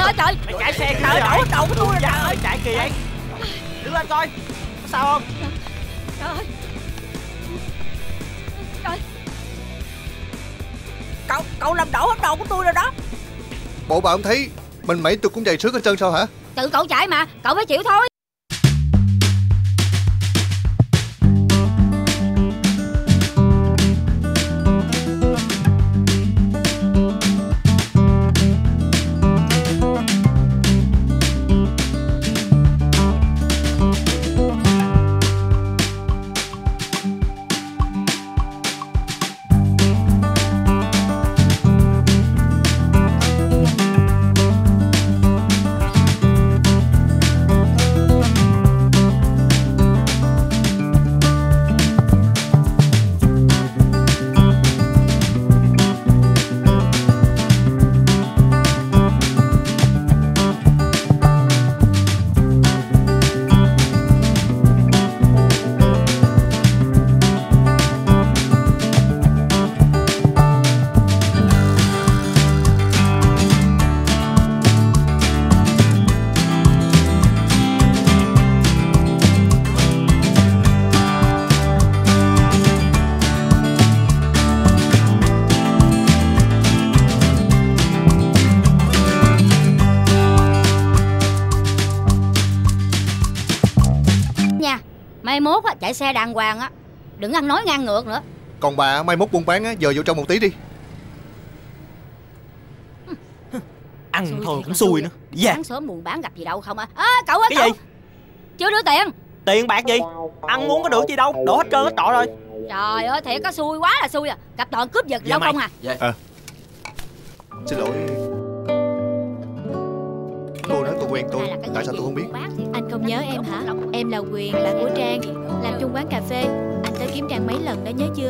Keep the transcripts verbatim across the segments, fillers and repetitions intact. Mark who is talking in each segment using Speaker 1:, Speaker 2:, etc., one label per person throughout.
Speaker 1: ơi trời.
Speaker 2: Mày chạy xe
Speaker 1: trời đổ hết đầu của tôi rồi trời ơi.
Speaker 2: Chạy kìa vậy. Đứng lên coi. Có sao không?
Speaker 1: Trời ơi. Trời. Cậu, cậu làm đổ hết đầu của tôi rồi đó.
Speaker 3: Bộ bà không thấy mình mẩy tôi cũng chạy trước hết trơn sao hả?
Speaker 1: Tự cậu chạy mà, cậu phải chịu thôi. Mai mốt á, chạy xe đàng hoàng á, đừng ăn nói ngang ngược nữa.
Speaker 3: Còn bà mai mốt buôn bán á, giờ vô trong một tí đi.
Speaker 2: Ăn xui thôi cũng xui nữa. Dạ.
Speaker 1: Sáng sớm buồn bán gặp gì đâu không à. À cậu ơi.
Speaker 2: Cái
Speaker 1: cậu
Speaker 2: gì?
Speaker 1: Chưa đưa tiền.
Speaker 2: Tiền bạc gì? Ăn uống có được gì đâu, đổ hết trơn hết trọi rồi.
Speaker 1: Trời ơi thiệt có xui quá là xui à. Gặp toàn cướp giật gì đâu không à.
Speaker 2: Dạ.
Speaker 3: À, xin lỗi. Cô nói cô quen tôi, tại sao tôi không biết?
Speaker 4: Anh không nhớ em hả? Em là Quyền, bạn của Trang, làm chung quán cà phê. Anh tới kiếm Trang mấy lần đó nhớ chưa?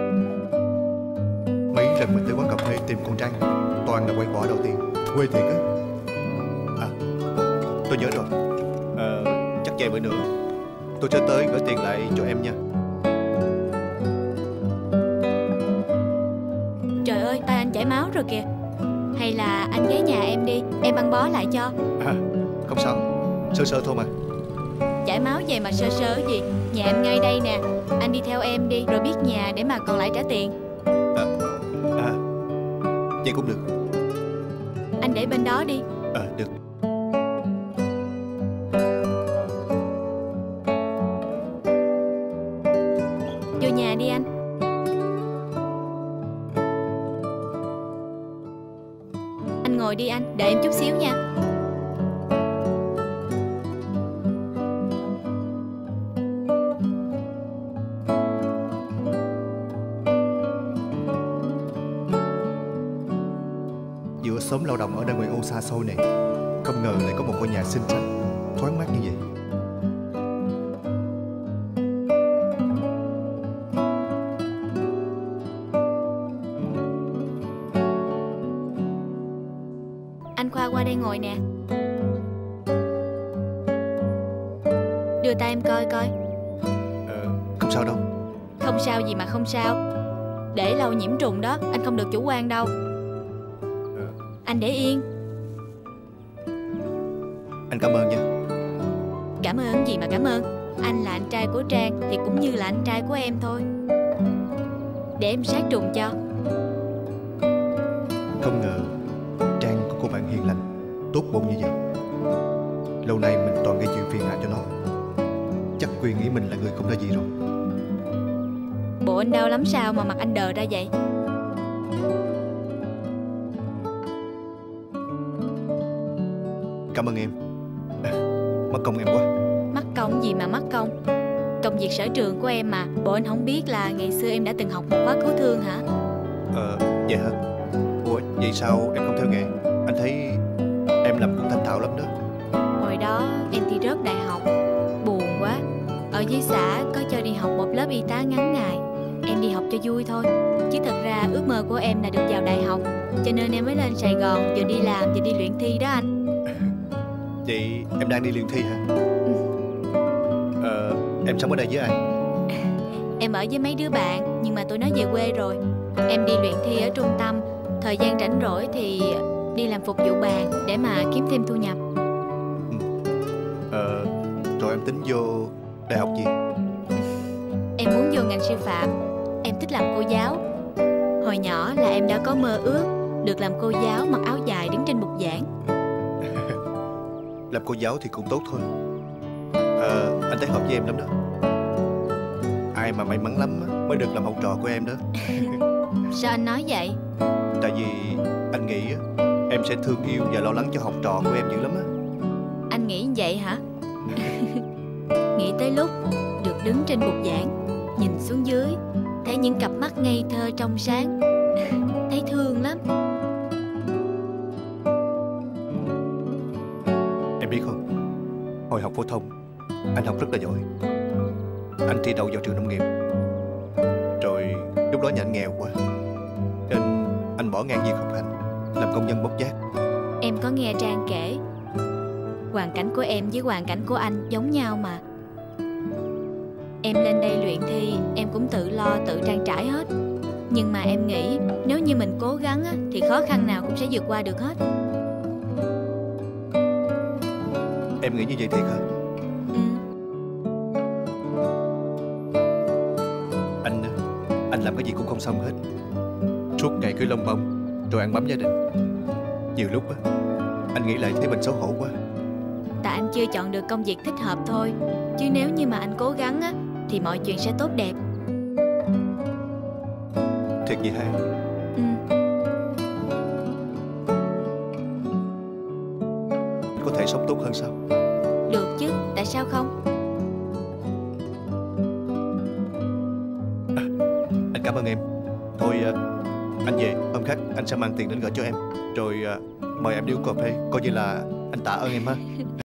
Speaker 3: Mấy lần mình tới quán cà phê tìm con Trang, toàn là quay quả đầu tiên. Quê thiệt á. À, tôi nhớ rồi. À, chắc vài bữa nữa tôi sẽ tới gửi tiền lại cho em nha.
Speaker 4: Trời ơi, tay anh chảy máu rồi kìa. Hay là anh ghé nhà em đi, em băng bó lại cho.
Speaker 3: À, không sao, sơ sơ thôi mà.
Speaker 4: Chảy máu vậy mà sơ sơ gì? Nhà em ngay đây nè. Anh đi theo em đi, rồi biết nhà để mà còn lại trả tiền.
Speaker 3: À, à vậy cũng được.
Speaker 4: Anh để bên đó đi.
Speaker 3: À, được.
Speaker 4: Vô nhà đi anh. Anh ngồi đi anh, đợi em chút xíu nha.
Speaker 3: Giữa xóm lao động ở nơi ngoại ô xa xôi này, không ngờ lại có một ngôi nhà xinh xắn, thoáng mát như vậy.
Speaker 4: Anh Khoa qua đây ngồi nè. Đưa tay em coi coi.
Speaker 3: Ờ, không sao đâu.
Speaker 4: Không sao gì mà không sao. Để lâu nhiễm trùng đó, anh không được chủ quan đâu.
Speaker 3: Ờ.
Speaker 4: Anh để yên.
Speaker 3: Anh cảm ơn nha.
Speaker 4: Cảm ơn gì mà cảm ơn. Anh là anh trai của Trang thì cũng như là anh trai của em thôi. Để em sát trùng cho.
Speaker 3: Không ngờ Trang có cô bạn hiền lành, tốt bụng như vậy. Lâu nay mình toàn gây chuyện phiền hà cho nó. Chắc Quyền nghĩ mình là người không ra gì rồi.
Speaker 4: Bộ anh đau lắm sao mà mặt anh đờ ra vậy?
Speaker 3: Cảm ơn em. À, mất công em quá.
Speaker 4: Mắc công gì mà mắc công. Công việc sở trường của em mà. Bộ anh không biết là ngày xưa em đã từng học một khóa cứu thương hả?
Speaker 3: Ờ, vậy hả? Ủa, vậy sao em không theo nghề? Anh thấy em làm cũng thành thạo lắm đó.
Speaker 4: Hồi đó em thi rớt đại học. Buồn quá. Ở dưới xã có cho đi học một lớp y tá ngắn ngày. Em đi học cho vui thôi. Chứ thật ra ước mơ của em là được vào đại học. Cho nên em mới lên Sài Gòn, vừa đi làm vừa đi luyện thi đó anh.
Speaker 3: Vậy em đang đi luyện thi hả?
Speaker 4: Ừ.
Speaker 3: Ờ, em sống ở đây với ai?
Speaker 4: Em ở với mấy đứa bạn, nhưng mà tụi nó về quê rồi. Em đi luyện thi ở trung tâm. Thời gian rảnh rỗi thì đi làm phục vụ bàn để mà kiếm thêm thu nhập.
Speaker 3: Ừ. Ờ, rồi em tính vô đại học gì?
Speaker 4: Em muốn vô ngành sư phạm. Em thích làm cô giáo. Hồi nhỏ là em đã có mơ ước được làm cô giáo mặc áo dài đứng trên bục giảng.
Speaker 3: Làm cô giáo thì cũng tốt thôi. Ờ, anh thấy hợp với em lắm đó. Ai mà may mắn lắm á, mới được làm học trò của em đó.
Speaker 4: Sao anh nói vậy?
Speaker 3: Tại vì anh nghĩ á, em sẽ thương yêu và lo lắng cho học trò của em dữ lắm á.
Speaker 4: Anh nghĩ vậy hả? Nghĩ tới lúc được đứng trên bục giảng, nhìn xuống dưới, thấy những cặp mắt ngây thơ trong sáng, thấy thương lắm.
Speaker 3: Em biết không, hồi học phổ thông anh học rất là giỏi. Anh thi đậu vào trường nông nghiệp. Rồi lúc đó nhà anh nghèo quá, nên anh bỏ ngang việc học hành, làm công nhân bốc vác.
Speaker 4: Em có nghe Trang kể, hoàn cảnh của em với hoàn cảnh của anh giống nhau mà. Em lên đây luyện thi, em cũng tự lo tự trang trải hết. Nhưng mà em nghĩ nếu như mình cố gắng á, thì khó khăn nào cũng sẽ vượt qua được hết.
Speaker 3: Em nghĩ như vậy thiệt hả?
Speaker 4: Ừ.
Speaker 3: Anh Anh làm cái gì cũng không xong hết. Suốt ngày cứ lông bông, rồi ăn bám gia đình. Nhiều lúc á, anh nghĩ lại thấy mình xấu hổ quá.
Speaker 4: Tại anh chưa chọn được công việc thích hợp thôi. Chứ nếu như mà anh cố gắng á, thì mọi chuyện sẽ tốt đẹp.
Speaker 3: Thiệt vậy hả?
Speaker 4: Ừ.
Speaker 3: Có thể sống tốt hơn sao?
Speaker 4: Được chứ, tại sao không?
Speaker 3: À, anh cảm ơn em. Thôi anh về, hôm khác anh sẽ mang tiền đến gửi cho em. Rồi mời em đi uống cà phê, coi như là anh tạ ơn em ha.